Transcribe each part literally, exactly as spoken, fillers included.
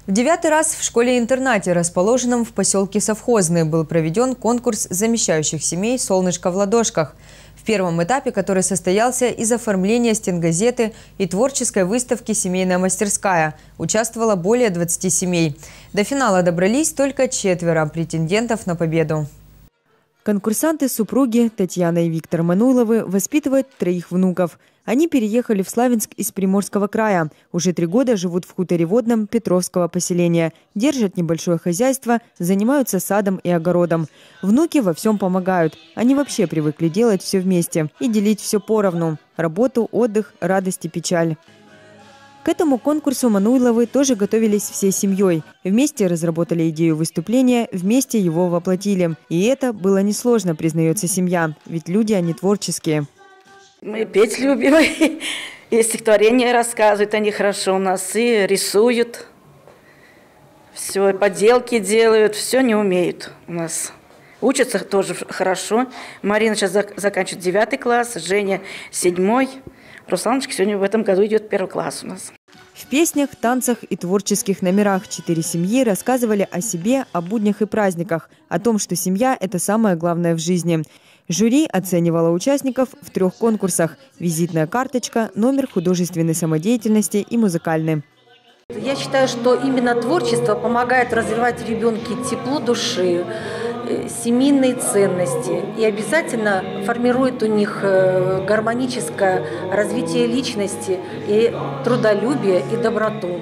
В девятый раз в школе-интернате, расположенном в поселке Совхозный, был проведен конкурс замещающих семей «Солнышко в ладошках». В первом этапе, который состоялся из оформления стенгазеты и творческой выставки «Семейная мастерская», участвовало более двадцати семей. До финала добрались только четверо претендентов на победу. Конкурсанты-супруги Татьяна и Виктор Мануйловы воспитывают троих внуков. Они переехали в Славянск из Приморского края. Уже три года живут в хуторе Водном Петровского поселения. Держат небольшое хозяйство, занимаются садом и огородом. Внуки во всем помогают. Они вообще привыкли делать все вместе и делить все поровну. Работу, отдых, радость и печаль. К этому конкурсу Мануйловы тоже готовились всей семьей. Вместе разработали идею выступления, вместе его воплотили. И это было несложно, признается семья, ведь люди они творческие. Мы петь любим, и стихотворения рассказывают, они хорошо у нас и рисуют. Все, поделки делают, все не умеют у нас. Учатся тоже хорошо. Марина сейчас заканчивает девятый класс, Женя седьмой. Русланочка сегодня в этом году идет первый класс у нас. В песнях, танцах и творческих номерах четыре семьи рассказывали о себе, о буднях и праздниках, о том, что семья – это самое главное в жизни. Жюри оценивало участников в трех конкурсах – визитная карточка, номер художественной самодеятельности и музыкальный. Я считаю, что именно творчество помогает развивать в ребенке тепло души, семейные ценности и обязательно формирует у них гармоническое развитие личности, и трудолюбие, и доброту.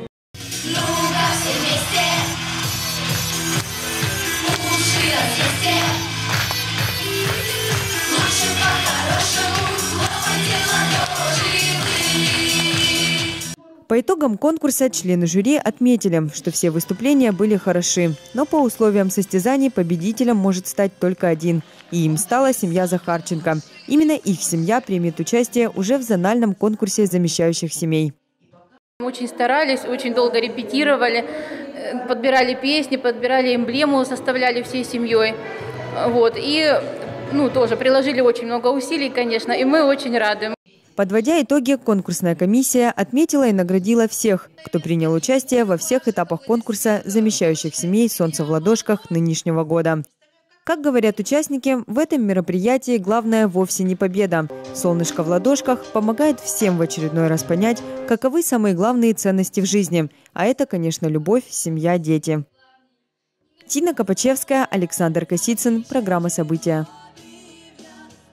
По итогам конкурса члены жюри отметили, что все выступления были хороши. Но по условиям состязаний победителем может стать только один. И им стала семья Захарченко. Именно их семья примет участие уже в зональном конкурсе замещающих семей. Мы очень старались, очень долго репетировали, подбирали песни, подбирали эмблему, составляли всей семьей. Вот. И ну, тоже приложили очень много усилий, конечно, и мы очень рады. Подводя итоги, конкурсная комиссия отметила и наградила всех, кто принял участие во всех этапах конкурса замещающих семей «Солнце в ладошках» нынешнего года. Как говорят участники, в этом мероприятии главное вовсе не победа. «Солнышко в ладошках» помогает всем в очередной раз понять, каковы самые главные ценности в жизни. А это, конечно, любовь, семья, дети. Тина Копачевская, Александр Косицын. Программа «События».